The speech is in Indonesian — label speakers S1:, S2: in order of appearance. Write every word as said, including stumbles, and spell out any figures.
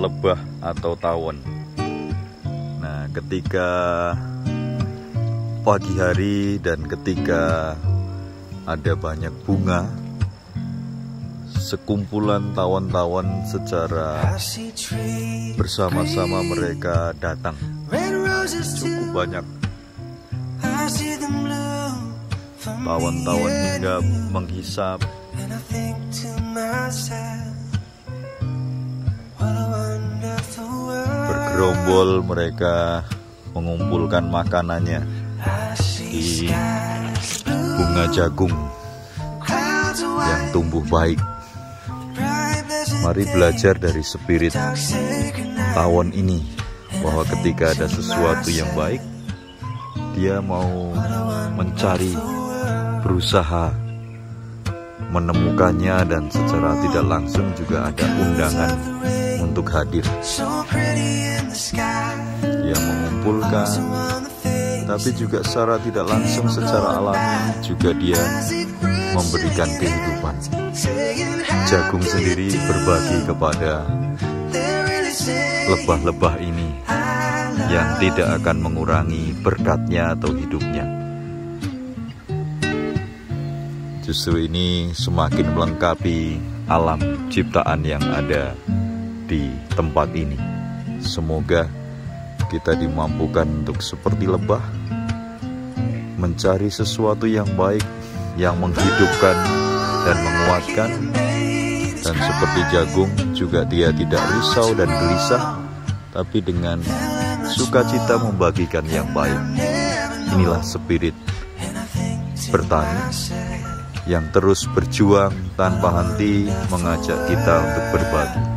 S1: lebah atau tawon. Nah, ketika pagi hari dan ketika ada banyak bunga, sekumpulan tawon-tawon secara bersama-sama mereka datang. Cukup banyak tawon-tawon hingga menghisap. Bergerombol mereka mengumpulkan makanannya di bunga jagung yang tumbuh baik. Mari belajar dari spirit tawon ini, bahwa ketika ada sesuatu yang baik, dia mau mencari, berusaha menemukannya, dan secara tidak langsung juga ada undangan untuk hadir. Dia mengumpulkan, tapi juga secara tidak langsung, secara alami juga dia memberikan kehidupan. Jagung sendiri berbagi kepada lebah-lebah ini yang tidak akan mengurangi berkatnya atau hidupnya. Justru ini semakin melengkapi alam ciptaan yang ada di tempat ini. Semoga kita dimampukan untuk seperti lebah, mencari sesuatu yang baik, yang menghidupkan dan menguatkan. Dan seperti jagung juga dia tidak risau dan gelisah, tapi dengan sukacita membagikan yang baik. Inilah spirit bertani yang terus berjuang tanpa henti mengajak kita untuk berbagi.